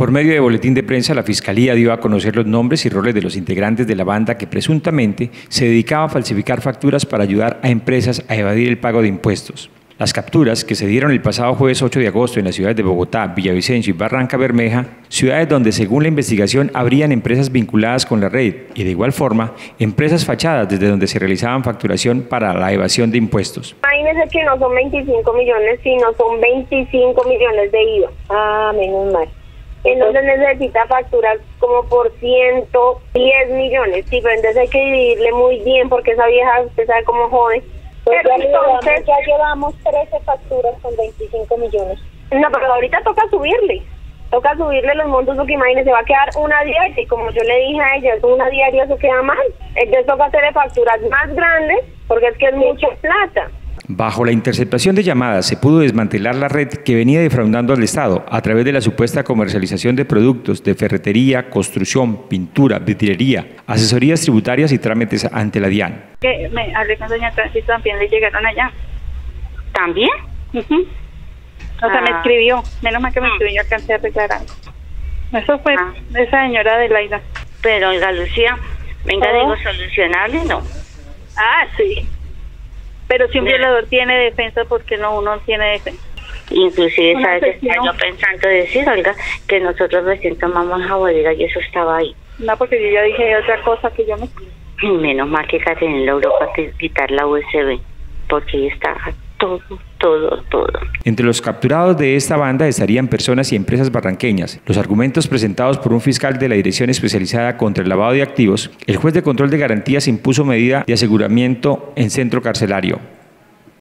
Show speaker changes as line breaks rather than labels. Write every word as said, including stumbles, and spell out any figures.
Por medio de boletín de prensa, la Fiscalía dio a conocer los nombres y roles de los integrantes de la banda que presuntamente se dedicaba a falsificar facturas para ayudar a empresas a evadir el pago de impuestos. Las capturas, que se dieron el pasado jueves ocho de agosto en las ciudades de Bogotá, Villavicencio y Barranca Bermeja, ciudades donde según la investigación habrían empresas vinculadas con la red y de igual forma empresas fachadas desde donde se realizaban facturación para la evasión de impuestos.
Imagínense que no son veinticinco millones, sino son veinticinco millones de I V A.
Ah, menos mal.
Entonces necesita facturas como por ciento diez millones. Sí, pero entonces hay que dividirle muy bien porque esa vieja, usted sabe cómo jode.
Pues
pero
ya,
entonces,
llevamos, ya llevamos trece facturas con veinticinco millones.
No, pero ahorita toca subirle. Toca subirle los montos porque imagínese, va a quedar una diaria y como yo le dije a ella, es una diaria, eso queda mal. Entonces toca hacerle facturas más grandes porque es que es mucha plata.
Bajo la interceptación de llamadas se pudo desmantelar la red que venía defraudando al Estado a través de la supuesta comercialización de productos de ferretería, construcción, pintura, vidriería, asesorías tributarias y trámites ante la DIAN.
Que me hablé con doña Francis, también le llegaron allá.
¿También?
Uh-huh. O sea,
ah.
me escribió, menos mal que me escribió, yo alcancé a arreglar algo. Eso fue
ah.
esa señora de Laida.
Pero, oiga, Lucía, venga,
¿Oh?
digo, solucionable, ¿no?
Ah, sí. Pero si un Bien. violador tiene defensa, ¿por qué no uno tiene defensa?
Inclusive,
Una
¿sabes? Estaba yo pensando decir, oiga, que nosotros recién tomamos la bodega y eso estaba ahí.
No, porque yo ya dije otra cosa que yo no...
Menos mal que Catherine en la Europa que quitar la U S B, porque ahí está todo, todo, todo.
Entre los capturados de esta banda estarían personas y empresas barranqueñas. Los argumentos presentados por un fiscal de la Dirección Especializada contra el Lavado de Activos, el juez de control de garantías impuso medida de aseguramiento en centro carcelario.